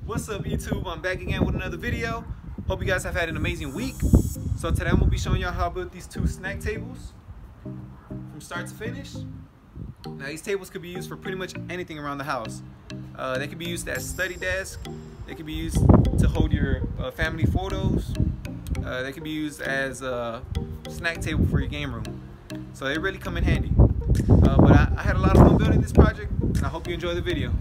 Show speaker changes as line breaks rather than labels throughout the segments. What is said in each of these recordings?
What's up, YouTube? I'm back again with another video. Hope you guys have had an amazing week. So today I'm gonna be showing y'all how I built these two snack tables from start to finish. Now these tables could be used for pretty much anything around the house. They could be used as study desk. They could be used to hold your family photos. They could be used as a snack table for your game room. So they really come in handy. But I had a lot of fun building this project, and I hope you enjoy the video.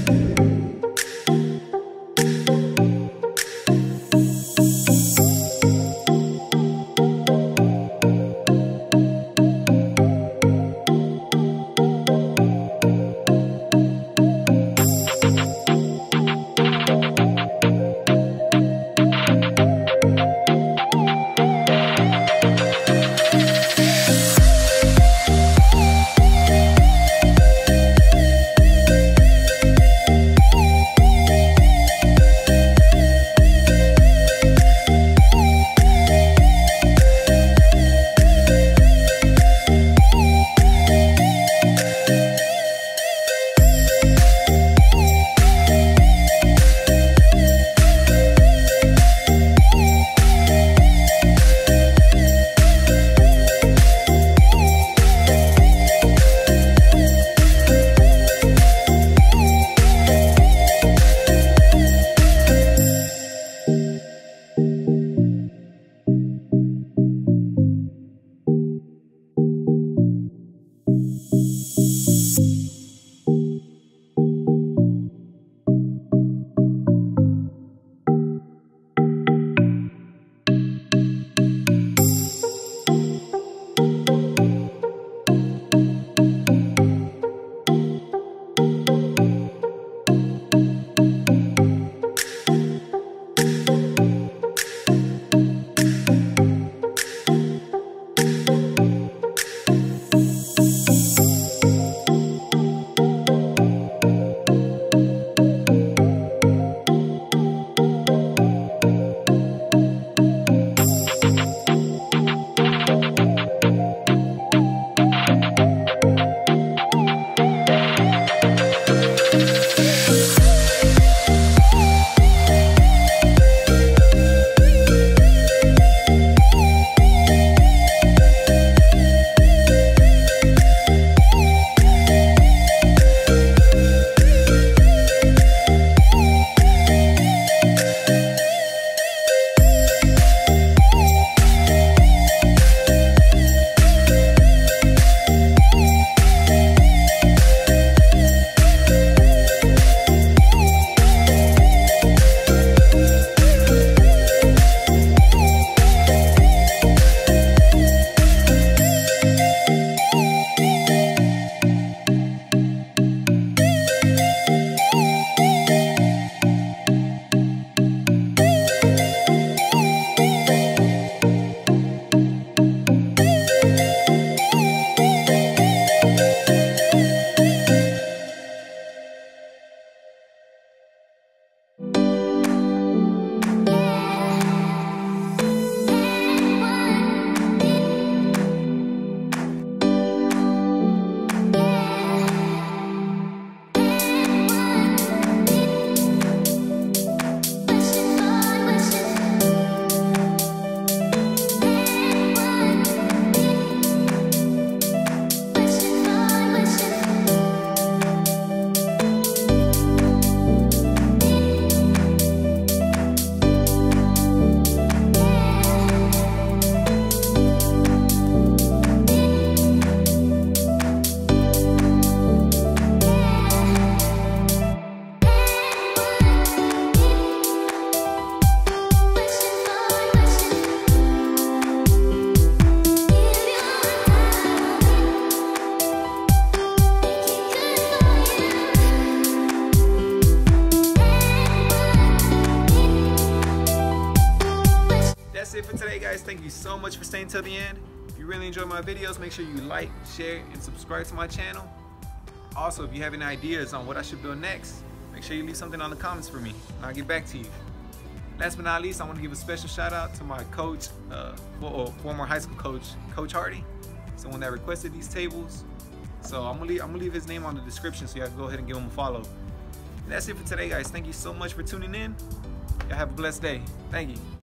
That's it for today, guys. Thank you so much for staying till the end. If you really enjoy my videos, make sure you like, share, and subscribe to my channel. Also, if you have any ideas on what I should build next, make sure you leave something on the comments for me, and I'll get back to you. Last but not least, I want to give a special shout out to my coach, former high school coach, Coach Hardy, someone that requested these tables. So I'm gonna leave his name on the description, so you have to go ahead and give him a follow. And that's it for today, guys. Thank you so much for tuning in. Y'all have a blessed day. Thank you.